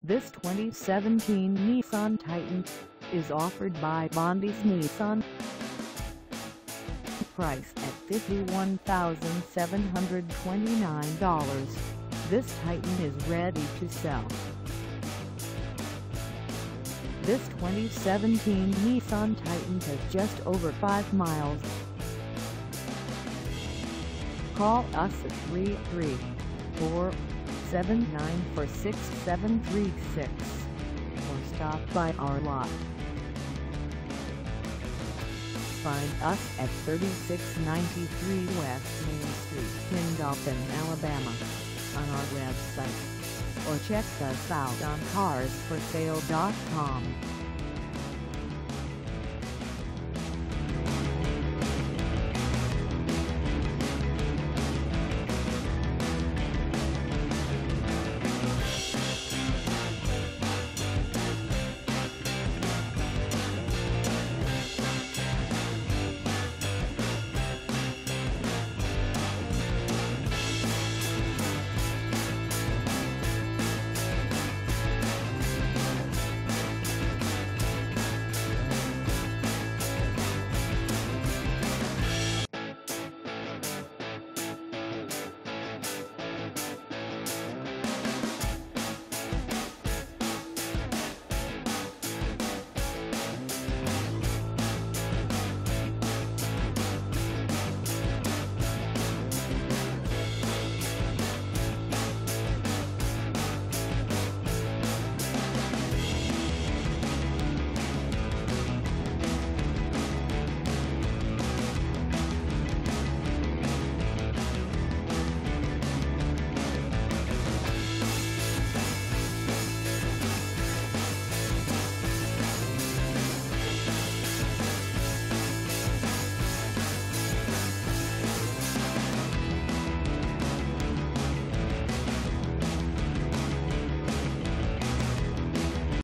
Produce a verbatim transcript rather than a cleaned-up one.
This twenty seventeen Nissan Titan is offered by Bondi's Nissan. Price at fifty-one thousand seven hundred twenty-nine dollars, this Titan is ready to sell. This twenty seventeen Nissan Titan has just over five miles. Call us at three three four, seven nine four, six seven three six or stop by our lot. Find us at thirty-six ninety-three West Main Street in Dothan, Alabama, on our website, or check us out on cars for sale dot com.